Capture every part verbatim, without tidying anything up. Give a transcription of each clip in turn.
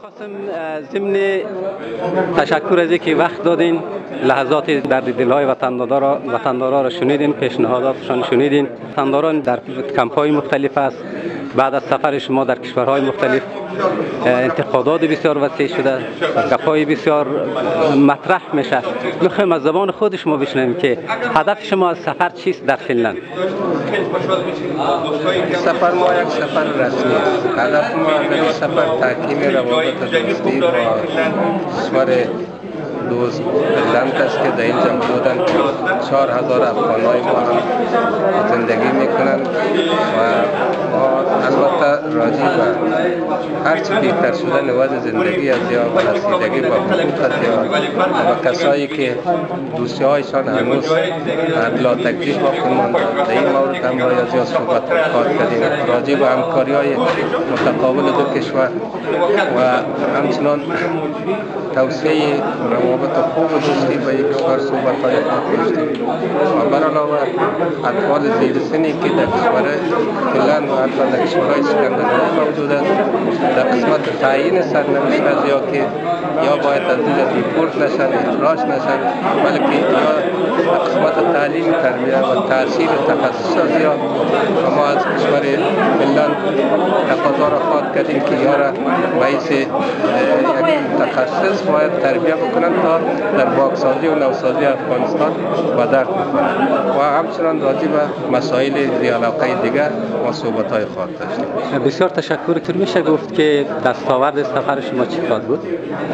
میخواستم ضمن تشکر از اینکه وقت دادین، لحظات درد دلهای وطندارا وطندارا را شنیدین، پیشنهاداتشان شنیدین. وطنداران در کمپ‌های مختلف است. بعد از سفر شما در کشورهای مختلف انتقادات بسیار وسیع شده، گپ‌های بسیار مطرح میشه. میخوایم از زبان خود شما بشنویم که هدف شما از سفر چیست در فنلاند؟ سفر ما یک سفر رسمی است. هدف ما در این سفر تحکیم روابط دوستی با کشور دوست فنلاند است که در اینجا حدوداً چهار هزار افغان‌های ما هم زندگی میکنند و ما البته راضی به هرچی بهتر شدن وضع زندگی است یا رسیدگی با حقوق است یا با کسایی که دوستی هایشان هنوز بلا تکلیف باقی مانده. در این مورد هم باید زیاد صحبت کردیم راضی به همکاری های متقابل دو کشور و همچنان توسعه روابط خوب و دوستی با یک کشور صحبت های خود داشتیم و بر علاوه اطفال زیر سنی که در کشور فنلاند و حتی در کشورهای اسکاندیناوی موجود است در قسمت تعیین سرنوشت است یا که یا باید از اینجا دیپورت نشن، اخراج نشن، بلکه یا در قسمت تعلیم تربیه و تحصیل تخصص است یا ما از کشور فنلاند تقاضا را خواهد کردیم که یا را باعث یک متخصص باید تربیه بکنند تا در باغسازی و نوسازی افغانستان به درد بخورند و همچنان راجع به مسائل ذی علاقه دیگر ما صحبت های خواهد داشتیم. بسیار تشکر. تو میشه گفت که دستاورد سفر شما چی خواهد بود؟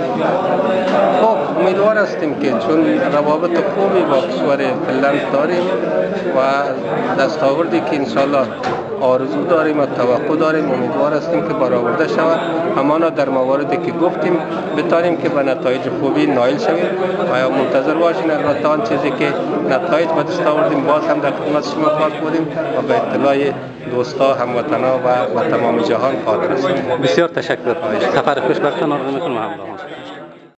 خب امیدوار هستیم که چون روابط خوبی با کشور فنلاند داریم و دستاوردی که انشالله آرزو داریم و توقع داریم، امیدوار هستیم که برآورده شود، همانا در مواردی که گفتیم بتانیم که به نتایج خوبی نائل شویم و منتظر باشین. البته آن چیزی که نتایج به دست آوردیم باز هم در خدمت شما خواهد بودیم و به اطلاع دوستا، هموطنا و تمام جهان خواهد رسید. بسیار تشکر. سفر خوش برتان آرزو میکنم.